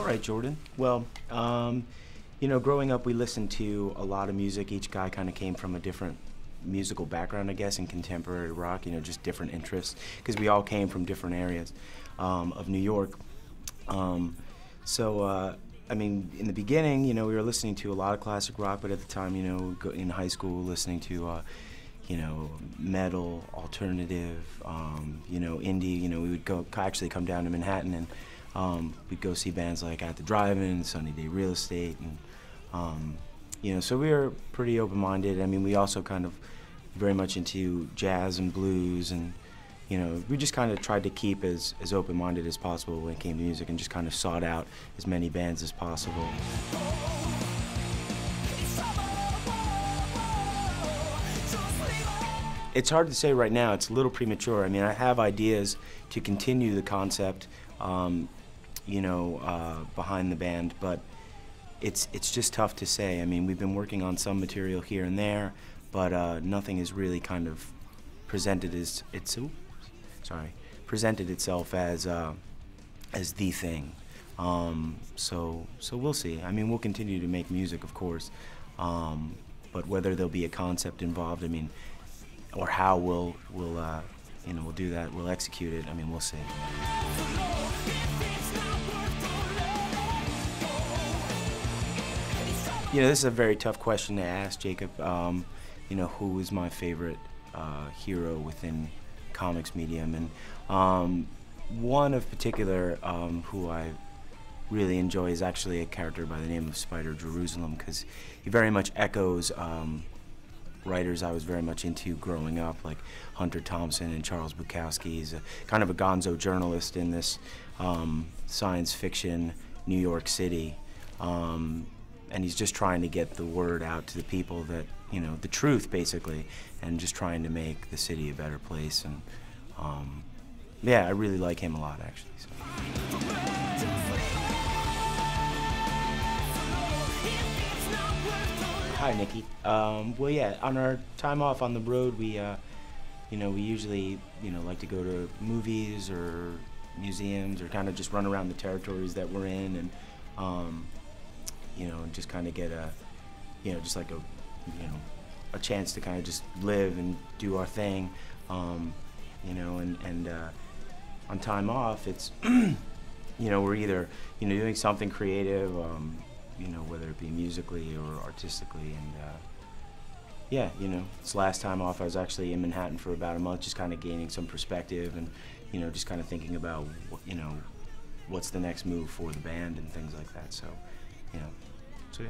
All right, Jordan. Well, growing up, we listened to a lot of music. Each guy kind of came from a different musical background, I guess, in contemporary rock, just different interests, because we all came from different areas of New York. In the beginning, we were listening to a lot of classic rock, but at the time, in high school, listening to, metal, alternative, indie. We would actually come down to Manhattan and we'd go see bands like At the Drive-In, Sunny Day Real Estate, and so we were pretty open-minded. I mean, we also kind of very much into jazz and blues, and we just kind of tried to keep as open-minded as possible when it came to music, and just kind of sought out as many bands as possible. It's hard to say right now. It's a little premature. I mean, I have ideas to continue the concept, behind the band, but it's just tough to say. I mean, we've been working on some material here and there, but nothing has really kind of presented itself as the thing. So we'll see. I mean, we'll continue to make music, of course, but whether there'll be a concept involved, I mean, or how we'll do that, we'll execute it. I mean, we'll see. This is a very tough question to ask, Jacob. Who is my favorite hero within comics medium? And one of particular who I really enjoy is actually a character by the name of Spider Jerusalem, because he very much echoes writers I was very much into growing up, like Hunter Thompson and Charles Bukowski. He's kind of a gonzo journalist in this science fiction New York City, and he's just trying to get the word out to the people that, the truth basically, and just trying to make the city a better place. And I really like him a lot, actually. So. Hi, Nikki. On our time off on the road, we usually, like to go to movies or museums, or kind of just run around the territories that we're in, and, and just kind of get a chance to kind of just live and do our thing, and on time off, it's, we're either, doing something creative, whether it be musically or artistically, and this last time off I was actually in Manhattan for about a month, just kind of gaining some perspective, and just kind of thinking about what's the next move for the band and things like that. So yeah.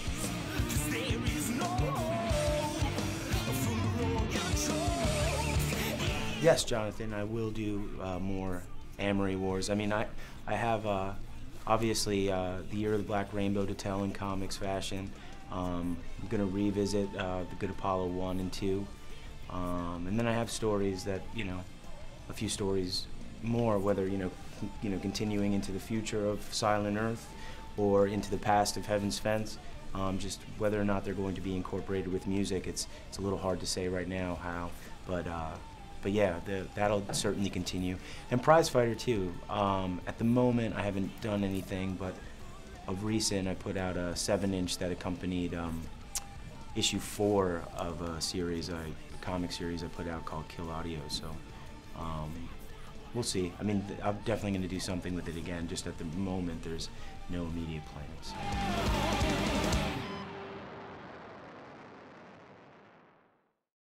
Yes, Jonathan, I will do more Amory Wars. I mean, I have obviously the Year of the Black Rainbow to tell in comics fashion. I'm going to revisit the Good Apollo 1 and 2. And then I have stories that, a few stories more, whether, continuing into the future of Silent Earth or into the past of Heaven's Fence. Just whether or not they're going to be incorporated with music, it's a little hard to say right now how, but yeah, that'll certainly continue. And Prizefighter too. At the moment, I haven't done anything, but of recent, I put out a 7-inch that accompanied issue 4 of a comic series I put out called Kill Audio. So we'll see. I mean, I'm definitely going to do something with it again. Just at the moment, there's no immediate plans.